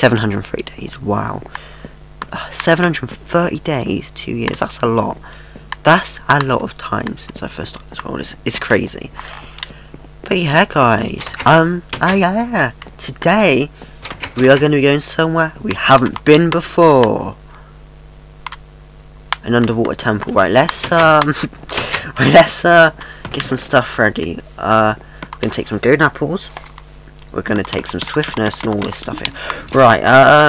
703 days, wow. 730 days, 2 years, that's a lot. That's a lot of time since I first started this world. It's crazy. But yeah, guys, yeah, today we are going to be going somewhere we haven't been before. An underwater temple. Right, let's get some stuff ready. We're going to take some golden apples. We're going to take some swiftness and all this stuff here. Right,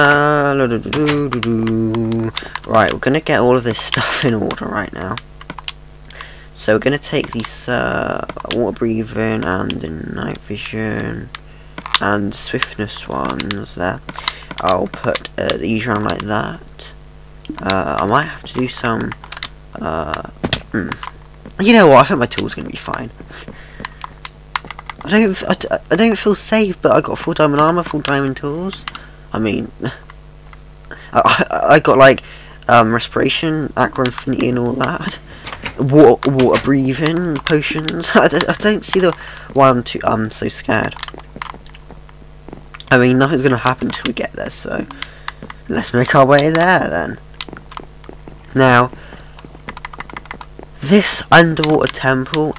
right, we're going to get all of this stuff in order right now. So we're going to take these water breathing and the night vision and swiftness ones there. I'll put these around like that. I might have to do some. You know what? I think my tool's going to be fine. I don't feel safe, but I got full diamond armor, full diamond tools. I mean, I got like respiration, aqua infinity, and all that. Water breathing potions. I don't see why I'm so scared. I mean, nothing's gonna happen till we get there, so let's make our way there then. Now, this underwater temple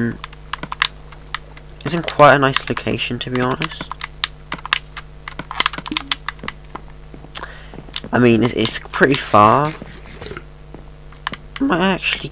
is in quite a nice location, to be honest. I mean, it's pretty far. I might actually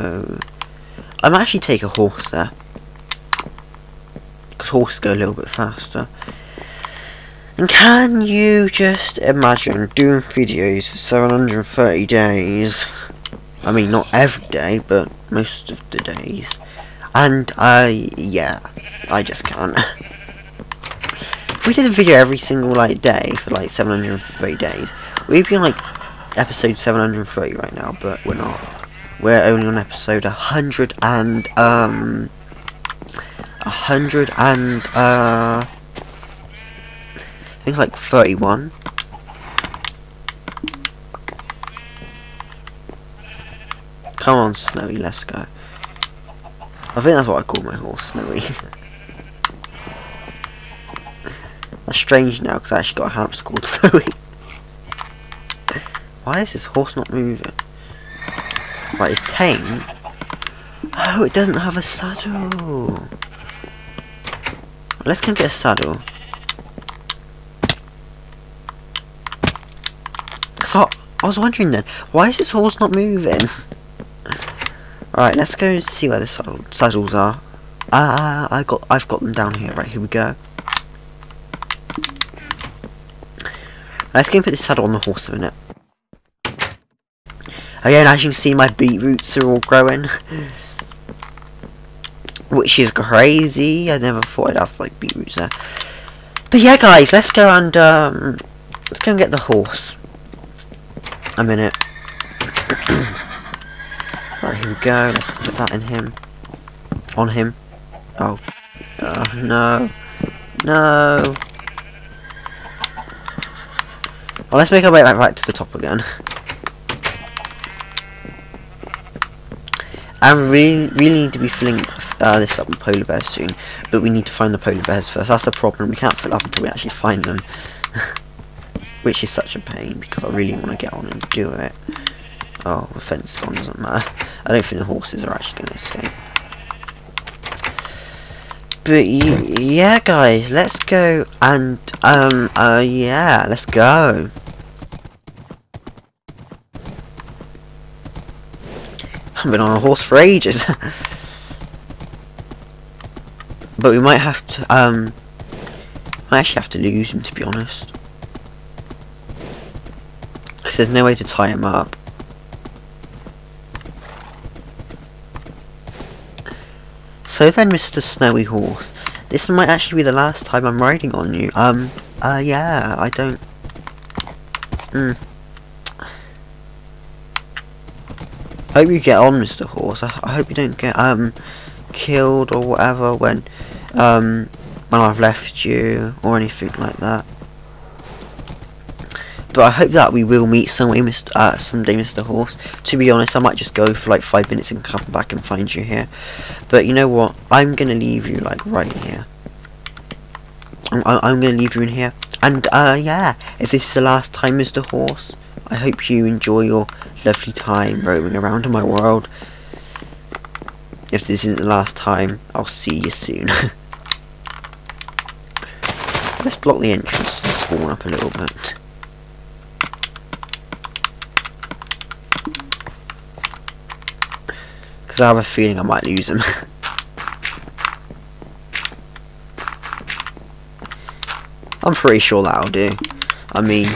take a horse there, because horses go a little bit faster. And can you just imagine doing videos for 730 days? I mean, not every day, but most of the days. And yeah, I just can't. If we did a video every single day for like 730 days, we'd be on like episode 730 right now, but we're not. We're only on episode 100 and I think it's like 31. Come on, Snowy, let's go. I think that's what I call my horse, Snowy. That's strange now, because I actually got a hamster called Snowy. Why is this horse not moving? Right, it's tame. Oh, it doesn't have a saddle. Let's go get a saddle. So I was wondering then, why is this horse not moving? Alright, let's go see where the saddles are. I've got them down here. Right, here we go. Let's go and put this saddle on the horse a minute. Again, as you can see, my beetroots are all growing, which is crazy. I never thought I'd have like beetroots there. But yeah, guys, let's go and get the horse. A minute. Right, here we go. Let's put that in him. On him. Oh. No. No. Well, let's make our way back to the top again. And we really need to be filling this up with polar bears soon, but we need to find the polar bears first. That's the problem. We can't fill up until we actually find them, which is such a pain because I really want to get on and do it. Oh, the fence is gone, doesn't matter. I don't think the horses are actually going to escape. But yeah, guys, let's go and yeah, let's go. I've been on a horse for ages. But we might have to might actually have to lose him, to be honest, because there's no way to tie him up. So then, Mr. Snowy Horse, this might actually be the last time I'm riding on you. Yeah, I don't hope you get on, Mr. Horse. I hope you don't get killed or whatever when I've left you or anything like that. But I hope that we will meet someday, Mr. Horse. To be honest, I might just go for like 5 minutes and come back and find you here. But you know what? I'm gonna leave you like right here. I'm gonna leave you in here, And yeah, if this is the last time as the horse, I hope you enjoy your lovely time roaming around in my world. If this isn't the last time, I'll see you soon. Let's block the entrance to spawn up a little bit. Because I have a feeling I might lose him. I'm pretty sure that'll do. I mean,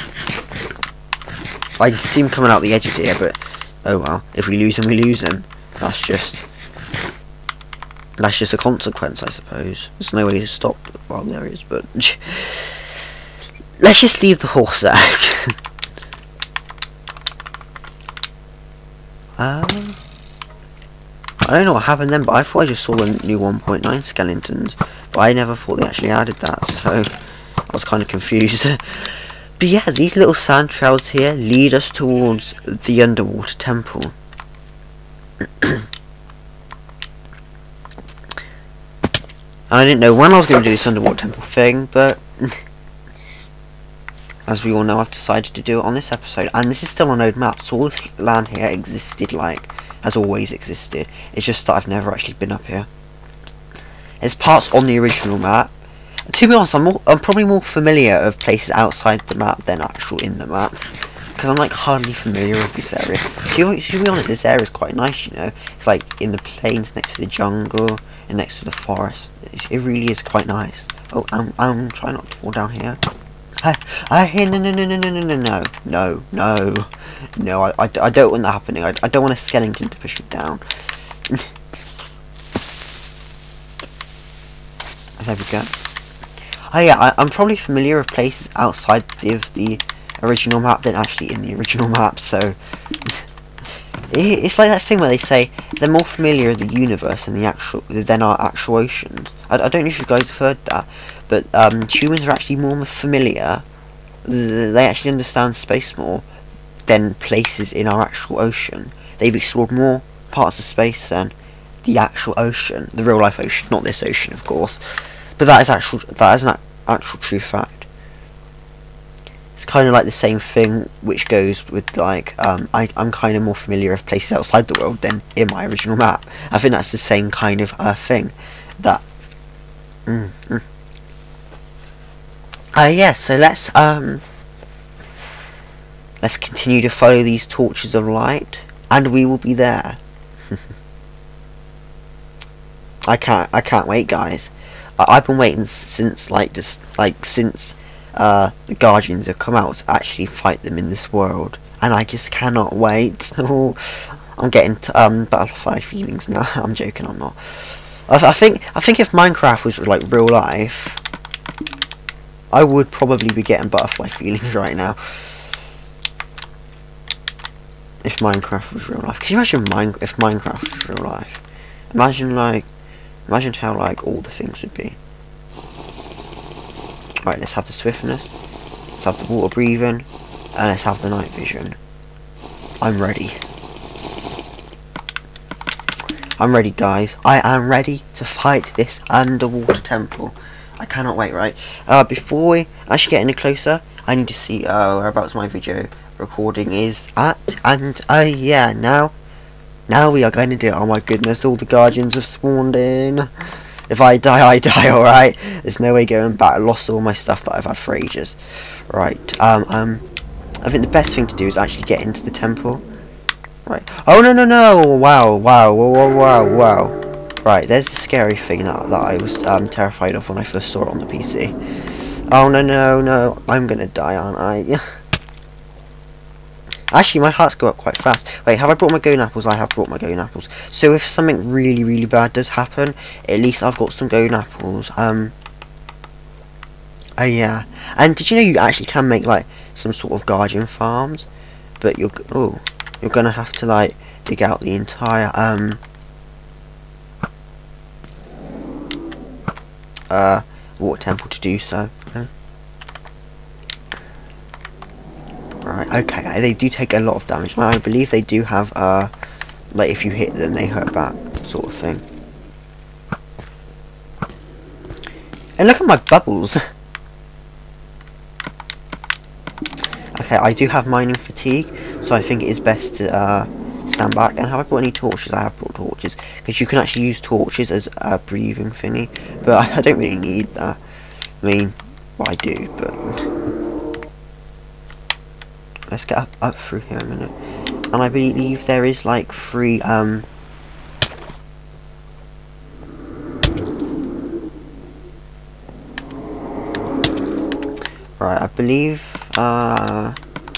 I can see him coming out the edges here, but oh well. If we lose him, we lose him. That's just a consequence, I suppose. There's no way to stop. Well, there is, but let's just leave the horse there. I don't know what happened then, but I thought I just saw the new 1.9 skeletons, but I never thought they actually added that, so I was kind of confused. But yeah, these little sand trails here lead us towards the underwater temple. I didn't know when I was going to do this underwater temple thing, but as we all know, I've decided to do it on this episode. And this is still on old map, so all this land here existed, like, has always existed. It's just that I've never actually been up here. There's parts on the original map. To be honest, I'm probably more familiar of places outside the map than actual in the map, because I'm like hardly familiar with this area. To be honest, this area is quite nice, you know. It's like in the plains next to the jungle and next to the forest. It really is quite nice. Oh, I'm trying not to fall down here. No, I don't want that happening. I don't want a skeleton to push me down. There we go. Oh yeah, I'm probably familiar with places outside of the original map than actually in the original map, so it's like that thing where they say they're more familiar with the universe and than our actual oceans. I don't know if you guys have heard that, but humans are actually more familiar. They actually understand space more than places in our actual ocean. They've explored more parts of space than the actual ocean, the real life ocean, not this ocean, of course. But that is an actual true fact. It's kind of like the same thing, which goes with like I'm kind of more familiar with places outside the world than in my original map. I think that's the same kind of thing. That. Yeah. So let's continue to follow these torches of light, and we will be there. I can't wait, guys. I've been waiting since since the Guardians have come out to actually fight them in this world, and I just cannot wait. Oh, I'm getting butterfly feelings now. I'm joking, I'm not. I think if Minecraft was like real life, I would probably be getting butterfly feelings right now. If Minecraft was real life, can you imagine if Minecraft was real life? Imagine how like all the things would be. Right, let's have the swiftness, let's have the water breathing, and let's have the night vision. I'm ready. I'm ready, guys. I am ready to fight this underwater temple. I cannot wait, right? Before we actually get any closer, I need to see whereabouts my video recording is at, and yeah, now we are going to do it. Oh my goodness, all the Guardians have spawned in. If I die, I die, alright? There's no way going back. I lost all my stuff that I've had for ages. Right, I think the best thing to do is actually get into the temple. Right. Oh, no. Wow. Right, there's the scary thing that I was terrified of when I first saw it on the PC. Oh, no. I'm gonna die, aren't I? Actually, my hearts go up quite fast. Wait, have I brought my golden apples? I have brought my golden apples. So if something really, really bad does happen, at least I've got some golden apples. Oh yeah. And did you know you actually can make like some sort of guardian farms? But you're gonna have to like dig out the entire water temple to do so. Right, okay, they do take a lot of damage. I believe they do have, like, if you hit them, they hurt back, sort of thing. And look at my bubbles. Okay, I do have mining fatigue, so I think it is best to stand back. And have I brought any torches? I have brought torches, because you can actually use torches as a breathing thingy, but I don't really need that. I mean, well, I do, but let's get up through here a minute. And I believe there is like 3 right, I believe right,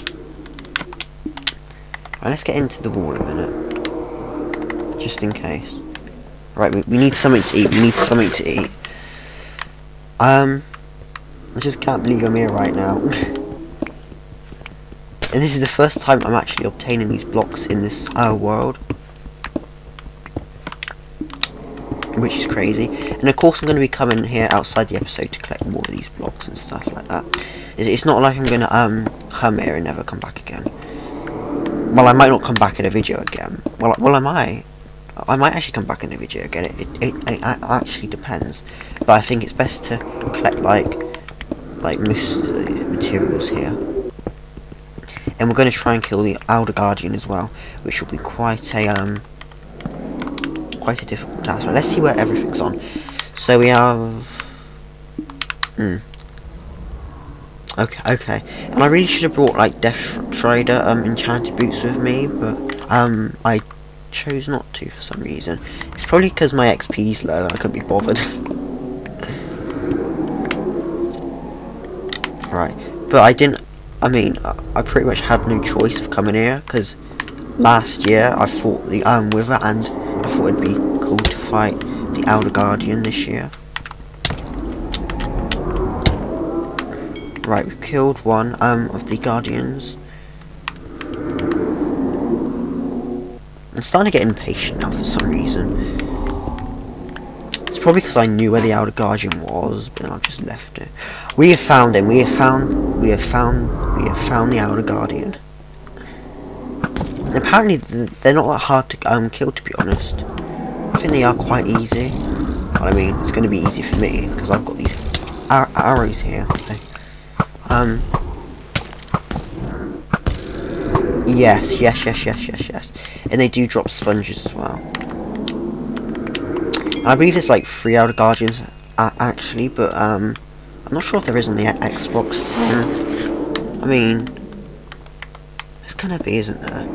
let's get into the wall a minute, just in case. Right, we need something to eat. We need something to eat. I just can't believe I'm here right now. And this is the first time I'm actually obtaining these blocks in this world, which is crazy. And of course I'm going to be coming here outside the episode to collect more of these blocks and stuff like that. It's not like I'm going to come here and never come back again. Well, I might not come back in a video again. Well, I might actually come back in a video again. It actually depends. But I think it's best to collect like most of the materials here. And we're going to try and kill the Elder Guardian as well, which will be quite a difficult task. Right, let's see where everything's on. So we have okay. And I really should have brought like Death Strider enchanted boots with me, but I chose not to for some reason. It's probably because my XP is low and I couldn't be bothered. Right, but I mean, I pretty much had no choice of coming here, because last year I fought the Wither, and I thought it'd be cool to fight the Elder Guardian this year. Right, we've killed one of the Guardians. I'm starting to get impatient now for some reason. It's probably because I knew where the Elder Guardian was, but then I've just left it. We have found him. We have found the Elder Guardian. And apparently they're not that hard to kill, to be honest. I think they are quite easy. Well, I mean, it's going to be easy for me because I've got these arrows here. So, yes. And they do drop sponges as well. I believe there's like 3 Elder Guardians actually, but I'm not sure if there is on the Xbox. I mean, there's gonna be, isn't there?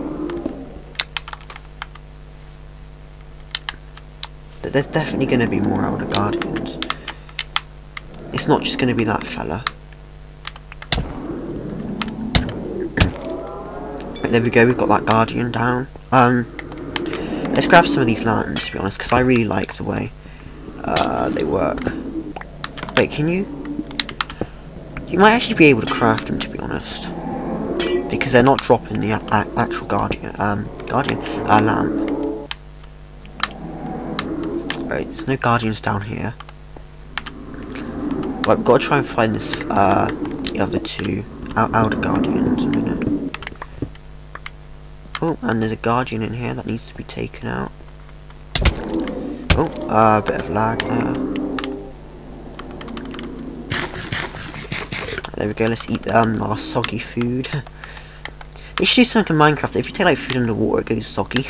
There's definitely gonna be more Elder Guardians. It's not just gonna be that fella. Right, there we go. We've got that Guardian down. Let's grab some of these lanterns, to be honest, because I really like the way they work. Wait, can you? You might actually be able to craft them, to be honest, because they're not dropping the actual Guardian lamp. Right, there's no Guardians down here. Right, we've got to try and find this the other 2 Elder Guardians a minute. Oh, and there's a Guardian in here that needs to be taken out. Oh, a bit of lag there. There we go, let's eat our soggy food. They should do something in Minecraft. If you take like food underwater, it goes soggy.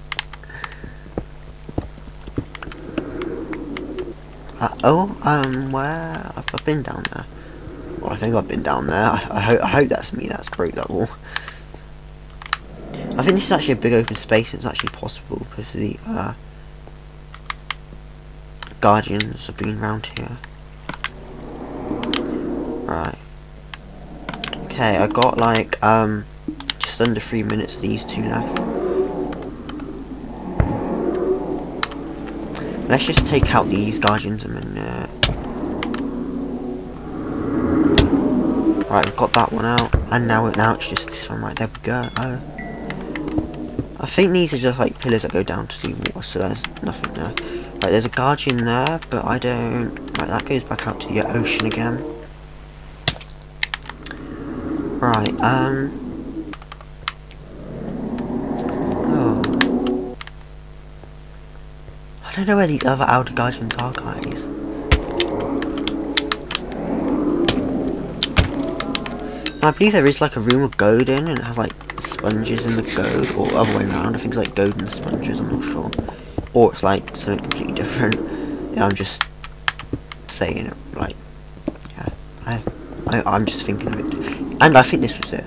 Where? I've been down there. Well, I think I've been down there. I hope that's me that's broke that wall. I think this is actually a big open space. It's actually possible because the Guardians have been around here. Right. Okay, I got like just under 3 minutes of these 2 left. Let's just take out these Guardians a minute. Right, we've got that one out, and now it's just this one. Right, there we go. I think these are just like pillars that go down to the water, so there's nothing there. Right, there's a Guardian there, but I don't. Right, that goes back out to the ocean again. Right, oh. I don't know where these other Elder Guardians are, guys. I believe there is like a room with gold in, and it has like sponges in the gold, or other way around. I think it's like gold in the sponges. I'm not sure, or it's like something completely different. Yeah, I'm just saying it. Like, yeah, I'm just thinking of it, and I think this was it.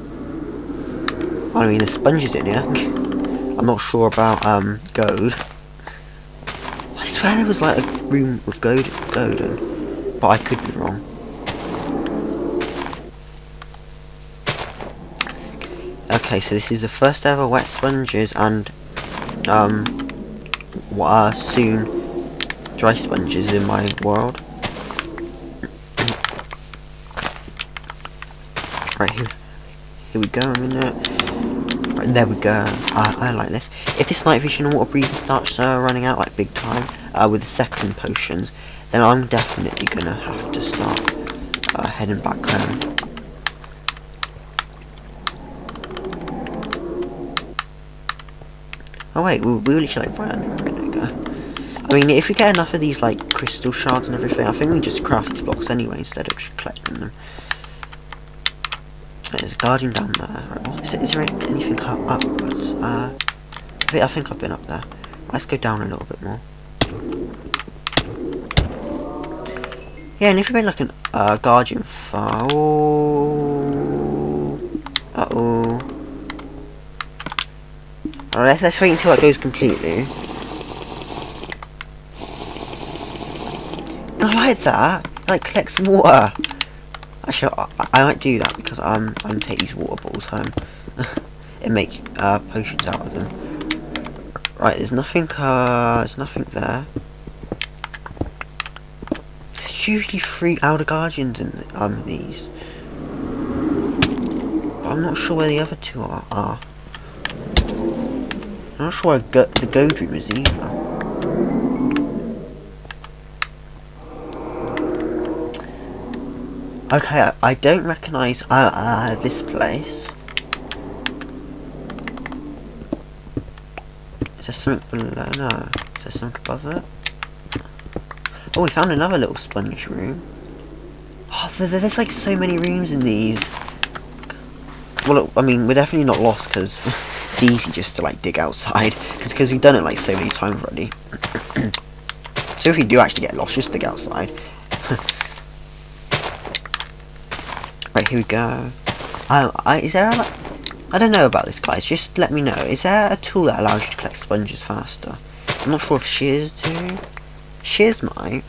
I mean, there's sponges in here. I'm not sure about gold. I swear there was like a room with gold in, but I could be wrong. Okay, so this is the first ever wet sponges and what are soon dry sponges in my world. Right, here we go. Right, there we go. I like this. If this night vision and water breathing starts running out like big time with the second potions, then I'm definitely gonna have to start heading back home. Oh wait, we literally like right under a minute ago. I mean, if we get enough of these like crystal shards and everything, I think we can just craft these blocks anyway instead of just collecting them. Right, there's a guardian down there. Right, is there anything upwards? I think I've been up there. Let's go down a little bit more. Yeah, and if we made like an guardian far. Alright, let's wait until it goes completely. I like that. Like, collect some water. Actually, I might do that because I'm gonna take these water bottles home and make potions out of them. Right, there's nothing there. There's usually 3 Elder Guardians in these, but I'm not sure where the other 2 are. I'm not sure where the gold room is either. Okay, I don't recognise this place. Is there something below? No. Is there something above it? Oh, we found another little sponge room. Oh, there's like so many rooms in these. Well, I mean, we're definitely not lost because it's easy just to like dig outside because we've done it like so many times already. So if we do actually get lost, just dig outside. Right, here we go. Is there like, I don't know about this, guys. Just let me know. Is there a tool that allows you to collect sponges faster? I'm not sure if shears do. Shears might.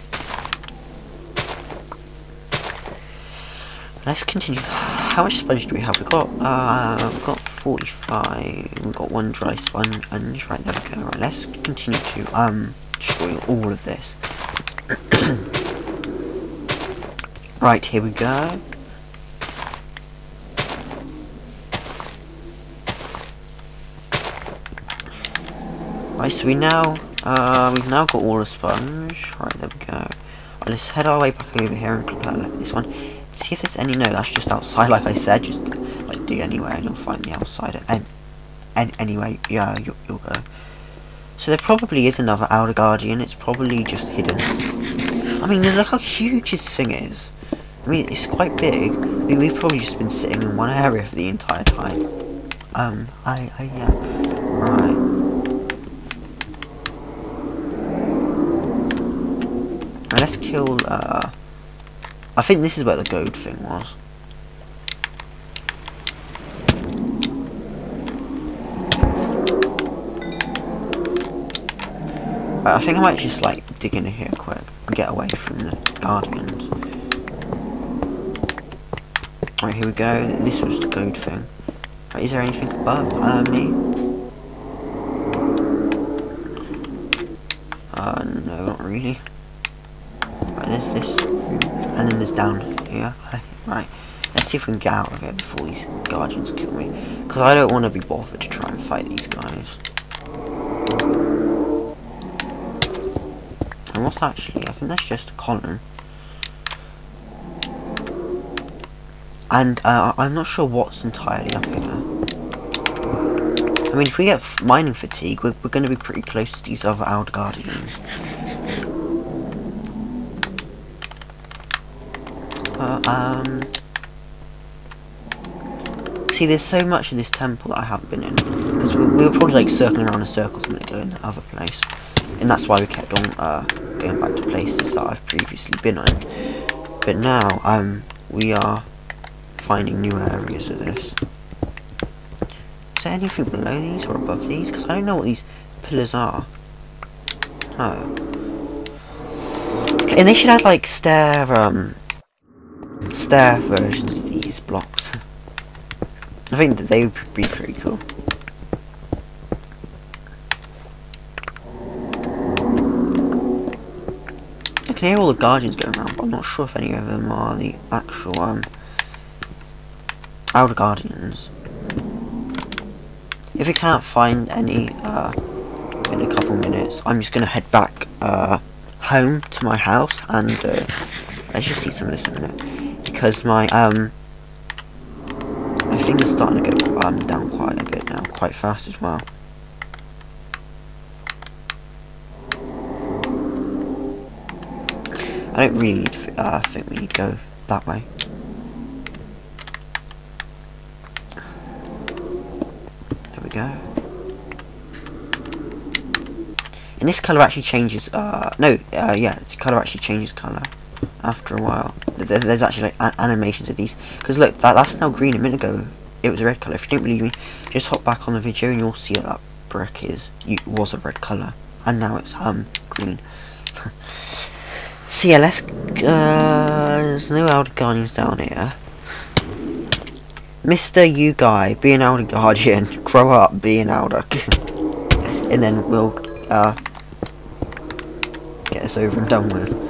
Let's continue. How much sponge do we have? We've got 45. We've got 1 dry sponge. Right, there we go. Right, let's continue to destroy all of this. Right, here we go. Right, so we've now got all the sponge. Right, there we go. Right, let's head our way back over here and collect this one. See if there's any. No, that's just outside. Like I said, just like dig anywhere and you'll find the outside. And anyway, yeah, you'll go. So there probably is another Elder Guardian. It's probably just hidden. I mean, look how huge this thing is. I mean, it's quite big. I mean, we've probably just been sitting in one area for the entire time. Yeah. Right. Right, let's kill, I think this is where the gold thing was. Right, I think I might just, like, dig in here quick and get away from the Guardians. Right, here we go. This was the gold thing. Right, is there anything above me? No, not really. Right, there's this room, and then there's down here. Right, let's see if we can get out of it before these Guardians kill me, because I don't want to be bothered to try and fight these guys. And what's actually, I think that's just a column. And I'm not sure what's entirely up here. I mean, if we get mining fatigue, we're going to be pretty close to these other Elder Guardians. see, there's so much of this temple that I haven't been in, because we were probably like circling around in circles a minute ago in the other place, and that's why we kept on going back to places that I've previously been in. But now we are finding new areas of this. Is there anything below these or above these? Because I don't know what these pillars are. Oh. Okay, and they should have like stair versions of these blocks. I think that they would be pretty cool. I can hear all the guardians going around, but I'm not sure if any of them are the actual Outer Guardians. If we can't find any in a couple minutes, I'm just gonna head back home to my house and let's just see some of this in a minute, because my finger's starting to go down quite a bit now, quite fast as well. I don't really need think we need to go that way. There we go. And this colour actually changes, yeah, the colour actually changes colour after a while. There's actually like animations of these, because look, that's now green. A minute ago it was a red colour. If you don't believe me, just hop back on the video and you'll see that brick was a red colour, and now it's green. So yeah, let's there's no Outer Guardians down here. Mr. You guy, be an Outer Guardian, grow up, be an Outer. And then we'll get this over and done with.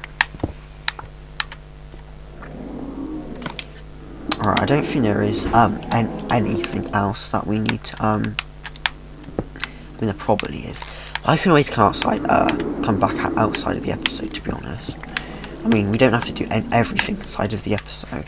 Alright, I don't think there is anything else that we need to I mean, there probably is. I can always come back outside of the episode, to be honest. I mean, we don't have to do everything inside of the episode.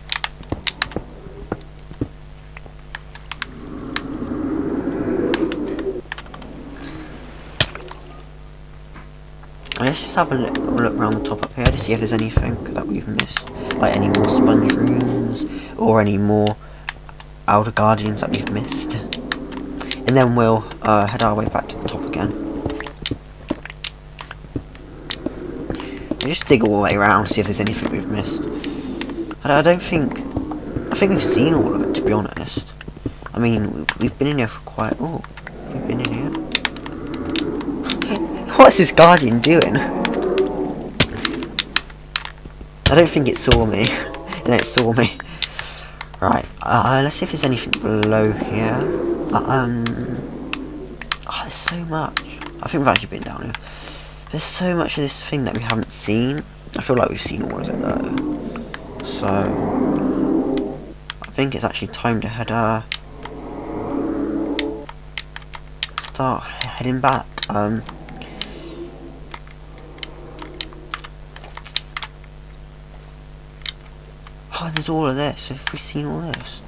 Let's just have a look around the top up here to see if there's anything that we've missed. Like any more sponge rooms, or any more Outer Guardians that we've missed. And then we'll head our way back to the top again. We'll just dig all the way around, see if there's anything we've missed. I think we've seen all of it, to be honest. I mean, we've been in here for quite... Oh, we've been in here. What's this guardian doing? I don't think it saw me. And then it saw me. Right, let's see if there's anything below here. Oh, there's so much. I think we've actually been down here. There's so much of this thing that we haven't seen. I feel like we've seen all of it though. So I think it's actually time to start heading back. Oh, there's all of this. Have we seen all this?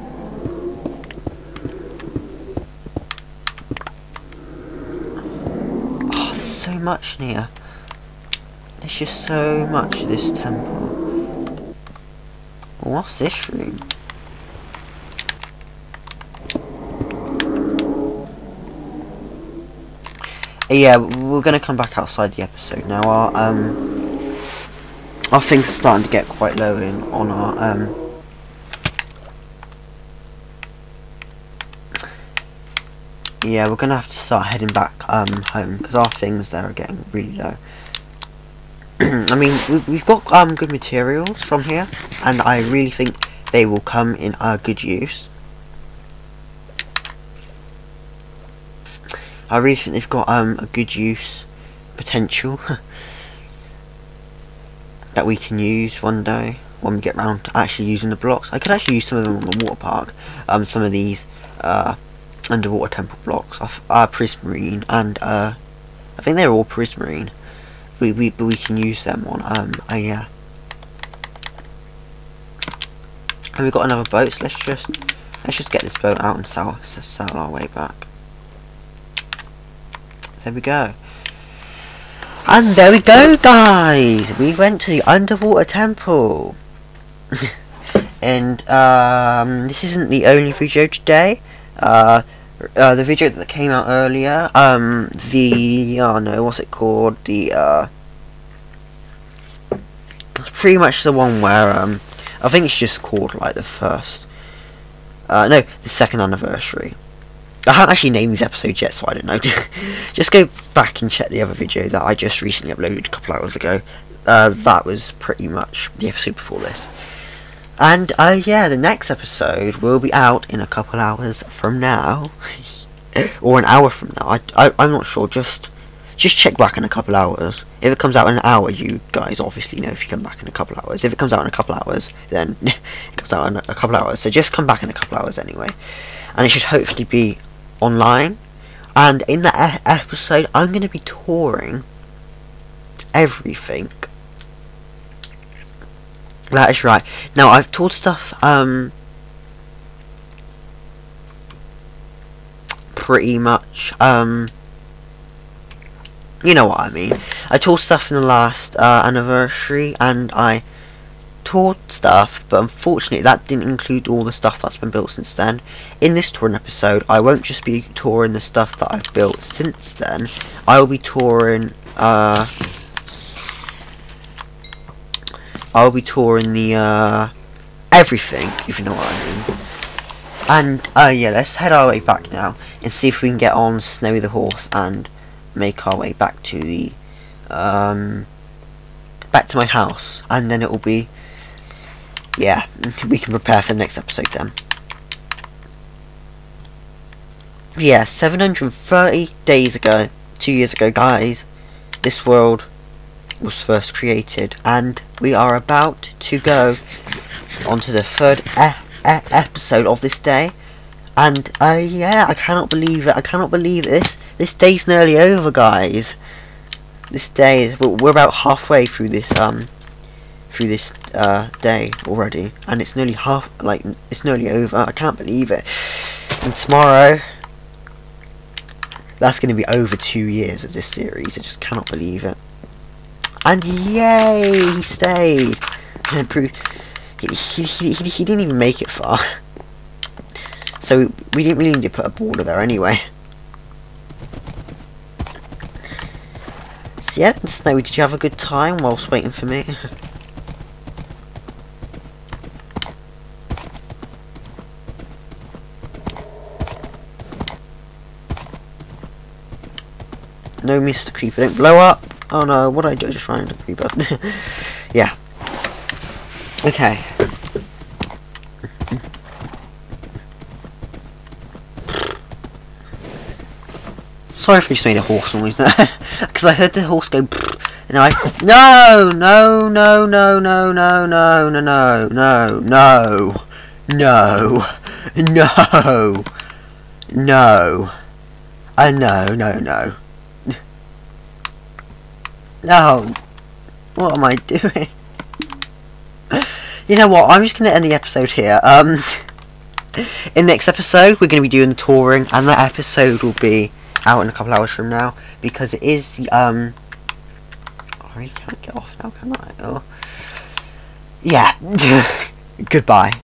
Oh, there's so much in here. There's just so much of this temple. Well, what's this room? Yeah, we're gonna come back outside the episode now. Our things are starting to get quite low on our yeah, we're gonna have to start heading back home, because our things there are getting really low. I mean, we've got good materials from here, and I really think they will come in good use. I really think they've got a good use potential that we can use one day when we get round to actually using the blocks. I could actually use some of them on the water park. Some of these underwater temple blocks are prismarine, and I think they're all prismarine. But we can use them on yeah. And we've got another boat, so let's just get this boat out and sail our way back. There we go. And there we go, guys! We went to the underwater temple. And this isn't the only video today. The video that came out earlier, what's it called? It's pretty much the one where I think it's just called like the second anniversary. I haven't actually named these episodes yet, so I don't know. Just go back and check the other video that I just recently uploaded a couple hours ago. That was pretty much the episode before this. And yeah, the next episode will be out in a couple hours from now, or an hour from now. I'm not sure. Just check back in a couple hours. If it comes out in an hour, you guys obviously know if you come back in a couple hours. If it comes out in a couple hours, then it comes out in a couple hours. So just come back in a couple hours anyway, and it should hopefully be online. And in that episode, I'm going to be touring everything. That is right. Now, I've toured stuff pretty much you know what I mean. I toured stuff in the last anniversary, and I toured stuff, but unfortunately that didn't include all the stuff that's been built since then. In this touring episode, I won't just be touring the stuff that I've built since then. I will be touring the everything, if you know what I mean. And yeah, let's head our way back now and see if we can get on Snowy the horse and make our way back to the back to my house, and then it will be, yeah, we can prepare for the next episode then. Yeah, 730 days ago, 2 years ago, guys, this world was first created, and we are about to go onto the third episode of this day. And yeah, I cannot believe it. I cannot believe this. This day's nearly over, guys. This day is, we're about halfway through this day already, and it's nearly it's nearly over. I can't believe it. And tomorrow, that's going to be over 2 years of this series. I just cannot believe it. And yay, he stayed. He didn't even make it far. So we didn't really need to put a border there anyway. So yeah, Snowy, did you have a good time whilst waiting for me? No, Mr. Creeper, don't blow up! Oh no, what did I do? I just ran into Creeper. Yeah. Okay. Sorry if I just made a horse noise there, because I heard the horse go, and then I no, no, no, no, no, no, no, no, no, no, no, no, no, no, no. No, what am I doing? You know what? I'm just gonna end the episode here. In the next episode, we're gonna be doing the touring, and that episode will be out in a couple hours from now, because it is the I really can't get off now, can I? Oh. Yeah. Goodbye.